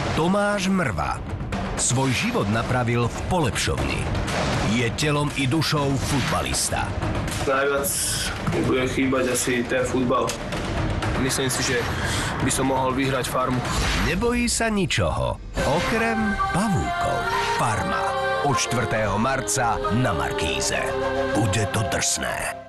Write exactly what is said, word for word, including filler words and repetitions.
Tomáš Mrva svoj život napravil v polepšovni. Je telom i dušou futbalista. Najviac mi bude chýbať asi ten futbal. Myslím si, že by som mohol vyhrať farmu. Nebojí sa ničoho, okrem pavúkov. Farma. Od štvrtého marca na Markíze. Bude to drsné.